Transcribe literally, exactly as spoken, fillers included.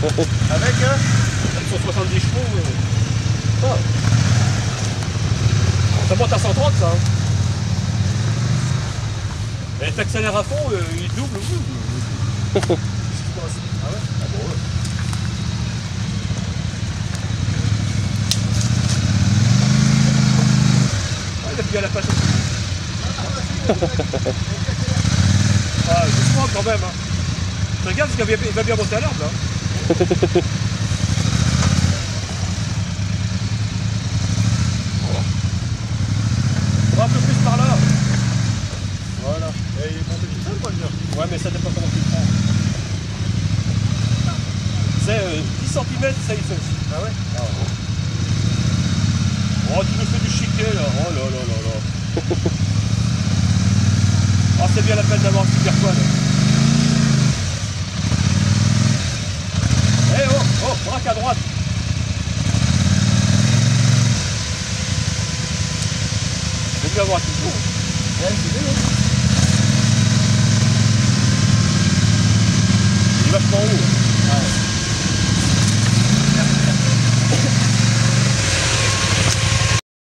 Avec hein cent soixante-dix chevaux. Euh... Ah. Ça monte à cent trente ça. Hein. Et t'accélères à fond, euh, il double. Ah ouais. Ah bon ouais. Ah, il a pris à la patte aussi. Ah, doucement quand même. Hein. Tu regardes parce qu'il va bien monter à l'arbre là. On va un peu plus par là. Voilà. Et il est monté tout seul, quoi, le mur. Ouais, mais ça dépend comment tu le prends. C'est euh, dix centimètres, ça il fait aussi. Ah ouais. Ah ouais. Oh, tu nous fais du chiquet là. Oh là là là là. Oh, c'est bien la peine d'avoir un super quad. Eh hey, oh, oh, braque à droite. C'est bien avoir toujours. Ouais, c'est bien. Hein. Il est vachement haut. Ah ouais.